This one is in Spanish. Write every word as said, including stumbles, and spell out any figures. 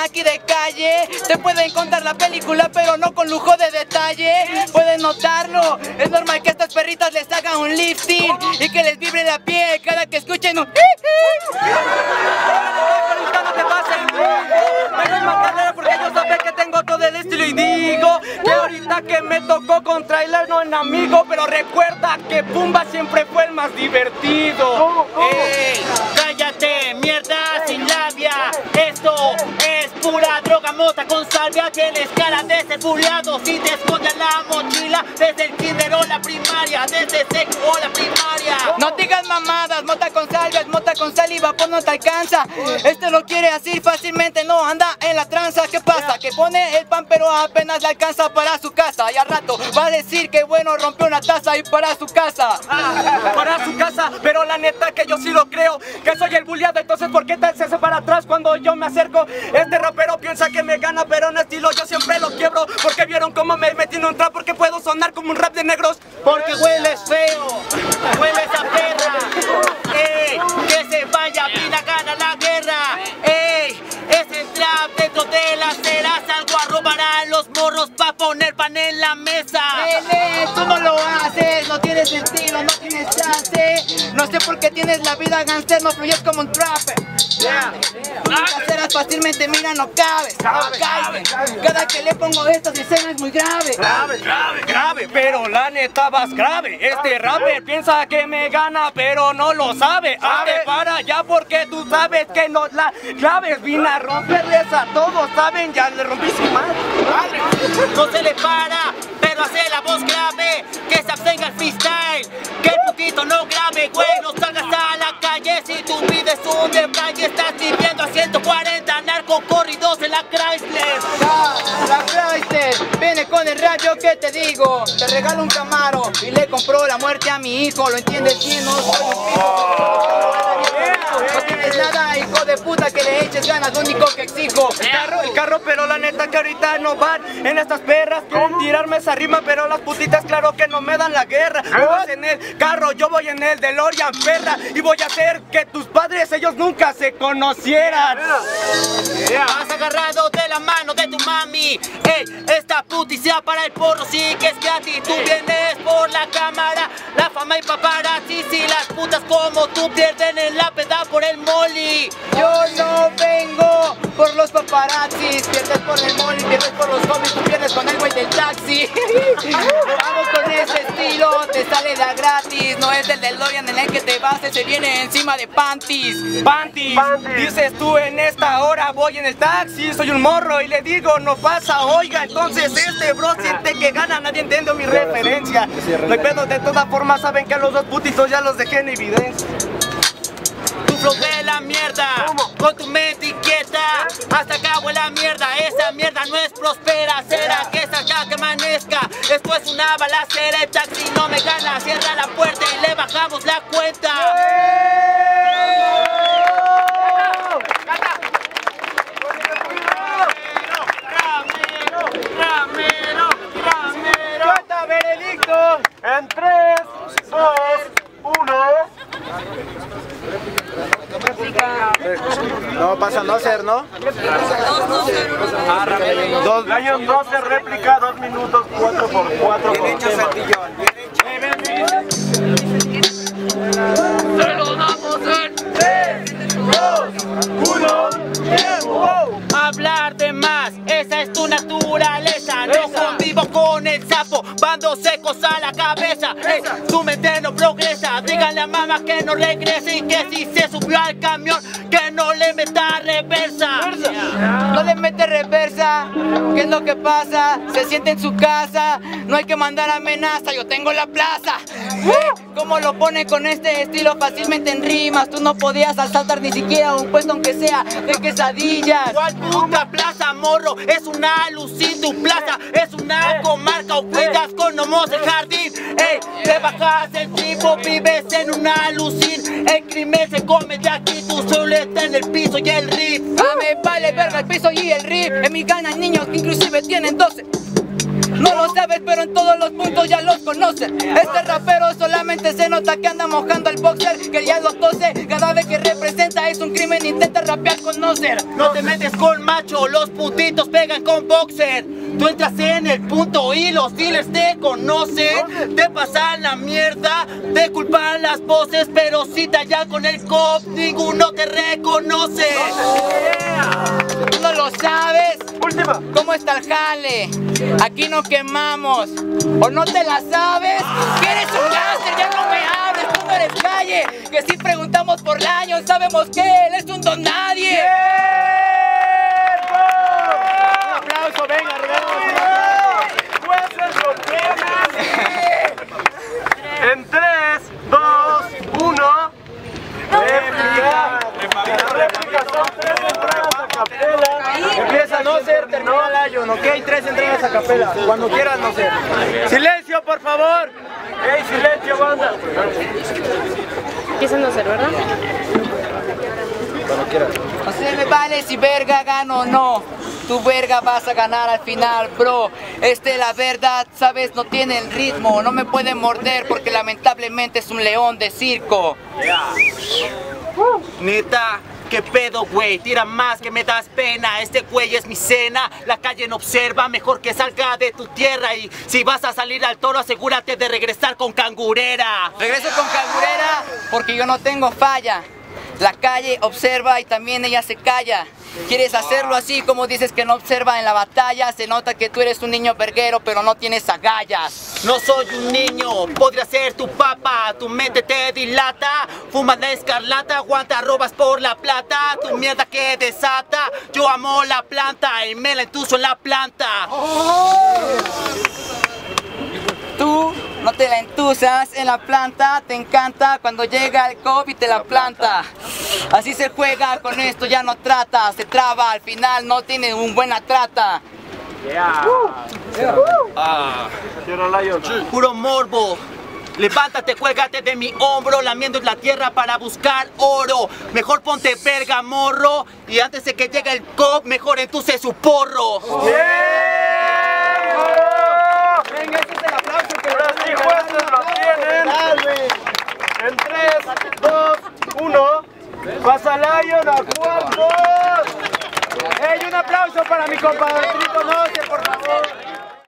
aquí de calle. Te pueden contar la película, pero no con lujo de detalle. Pueden notarlo, es normal que a estas perritas les hagan un lifting y que les vibre la piel cada que escuchen un no te pases, puedes matarle porque yo sé que tengo todo el estilo y digo que ahorita que me tocó con trailer no en amigo, pero recuerda que Pumba siempre fue el más divertido. Ey, cállate, mierda sin labia. Esto es pura droga, mota con salvia. Tienes cara de ser buleado si te escondes la mochila desde el kinder o la primaria, desde seco o la primaria. No digas mamadas, mota con salvia, es mota con saliva, pues no te alcanza. Este lo quiere así fácilmente, no anda en la tranza. ¿Qué pasa? Que pone el pan pero apenas le alcanza para su casa. Y al rato va a decir que bueno, rompió una taza y para su casa. Ah, para su casa, pero la neta que yo sí lo creo, que soy el bulleado, entonces ¿por qué te haces para atrás cuando yo me acerco? Este rapero piensa que me gana, pero en estilo yo siempre lo quiebro. Porque vieron cómo me metí en un trap, porque puedo sonar como un rap de negros. Porque hueles feo, hueles a perra. Ey, que se vaya, Pina gana la guerra. Ey, es el trap dentro de la acera. Salgo a robar a los morros pa' poner pan en la mesa. Nene, tú no lo haces, no tienes estilo, no tienes chance. No sé por qué tienes la vida gangster, no fluyes como un trapper. Yeah. Las aceras fácilmente, mira, no cabes. Cabe, cada que le pongo estas escenas es muy grave. Grave, grave, grave, pero la neta vas grave. Este rapper piensa que me gana, pero no lo sabe. Hazte para ya porque tú sabes que no la claves. Vine a romperles a todos, saben, ya le rompí su madre. No se le para, pero hace la voz grave. Que se abstenga el freestyle, que el putito no grave, güey. No salgas a la calle si tu vida es un detalle. Estás viviendo a ciento cuarenta narcocorridos en la Chrysler. Ah, la Chrysler viene con el rayo que te digo. Te regalo un Camaro y le compró la muerte a mi hijo. ¿Lo entiendes bien? No soy un pico. No tienes nada, hijo de puta, que le eches ganas, lo único que exijo. El carro, el carro, pero la neta que ahorita no van en estas perras. Quieren tirarme esa rima, pero las putitas claro que no me dan la guerra. No vas en el carro, yo voy en el DeLorean, perra. Y voy a hacer que tus padres, ellos nunca se conocieran. Has agarrado de la mano de tu mami. Ey, esta puticia para el porro, sí que es gratis. Tú vienes por la cámara, la fama y paparazzi. Si las putas como tú pierden en la peda por el molly. Yo no vengo por los paparazzis. Pierdes por el molly, pierdes por los homies. Tú pierdes con el güey del taxi. Vamos con ese estilo, te sale la gratis. No es del DeLorean en el que te vas, se viene encima de panties. Panties, dices tú en esta hora voy en el taxi, soy un morro y le digo no pasa, oiga, entonces este bro siente que gana, nadie entiende mi referencia. No hay pedo, de todas formas saben que a los dos putitos ya los dejé en evidencia. Tu flow de la mierda, con tu mente inquieta, hasta acá huele la mierda, esa mierda no es próspera, será que esa acá que amanezca, esto es una balacera, el taxi no me gana, cierra la puerta y le bajamos la cuenta. ¡Cuenta veredicto! En tres, dos, uno. No pasa no ser, ¿no? Dos años doce, réplica, dos minutos, cuatro por cuatro. Bien hecho, Santillón. Se lo damos en tres, dos, uno, tiempo. hablar de más, esa es tu naturaleza. No convivo con el sapo, bando secos a la cabeza. Ey, tu mente no progresa, díganle a mamá que no regrese y que si se subió al camión que no le meta reversa. No le mete reversa, ¿qué es lo que pasa? Se siente en su casa, no hay que mandar amenaza, yo tengo la plaza. Eh, ¿Cómo lo pone con este estilo? Fácilmente en rimas, tú no podías asaltar ni siquiera un puesto aunque sea de quesadillas. ¿Cuál puta plaza, morro? Es una lucín, tu plaza es una comarca o cuidas con homos el jardín. Ey, te bajas el tipo, vives en una lucín. El crimen se come de aquí, tú solo estás en el piso y el rip. Ah, me vale verga el piso y el rip. En mi ganan niños que inclusive tienen doce. No lo no sabes, pero en todos los puntos ya los conoces. Este rapero solamente se nota que anda mojando al boxer, que ya lo tose. Cada vez que representa es un crimen, intenta rapear con Noser. No te metes con macho, los putitos pegan con boxer. Tú entras en el punto y los dealers te conocen. Te pasan la mierda, te culpan las voces, pero si te hallan con el cop, ninguno te reconoce. Tú no lo sabes. Última. ¿Cómo está el jale? Aquí no quemamos. ¿O no te la sabes? ¿Que eres un gánster? Ya no me hables, tú no eres calle. Que si preguntamos por Lion, sabemos que él es un don nadie. Un aplauso, venga, regalamos un aplauso. Jueces lo tienen. En tres, dos, uno. Réplica. Las réplicas son tres entradas a capela. Empieza a no ser, termina Lion, ok, tres entradas a capela. Cuando quieras no ser. Silencio, por favor. Ey, silencio, banda. Empieza a no ser, ¿verdad? Cuando quieras. No se me vale si verga gano o no. Tu verga vas a ganar al final, bro. Este la verdad, sabes, no tiene el ritmo. No me puede morder porque lamentablemente es un león de circo. Yeah. Neta, qué pedo, güey, tira más que me das pena. Este güey es mi cena, la calle no observa, mejor que salga de tu tierra. Y si vas a salir al toro, asegúrate de regresar con cangurera. Regreso con cangurera porque yo no tengo falla. La calle observa y también ella se calla. ¿Quieres hacerlo así como dices que no observa en la batalla? Se nota que tú eres un niño verguero pero no tienes agallas. No soy un niño, podría ser tu papá. Tu mente te dilata, fumas la escarlata, aguanta, robas por la plata. Tu mierda que desata, yo amo la planta y me la entuso en la planta. Tú no te la entusas en la planta, te encanta cuando llega el COVID te la planta. Así se juega, con esto ya no trata, se traba, al final no tiene una buena trata. Yeah. Ah. Quiero Lion. Puro morbo. Levántate, cuélgate de mi hombro, lamiendo la tierra para buscar oro. Mejor ponte verga, morro, y antes de que llegue el cop, mejor entuse su porro. ¡Tiempo! Venga, ese es el aplauso que los jueces lo tienen. En tres, dos, uno. Pasa Lion a cuartos. ¡Ey, un aplauso para mi compadrito Noser, por favor!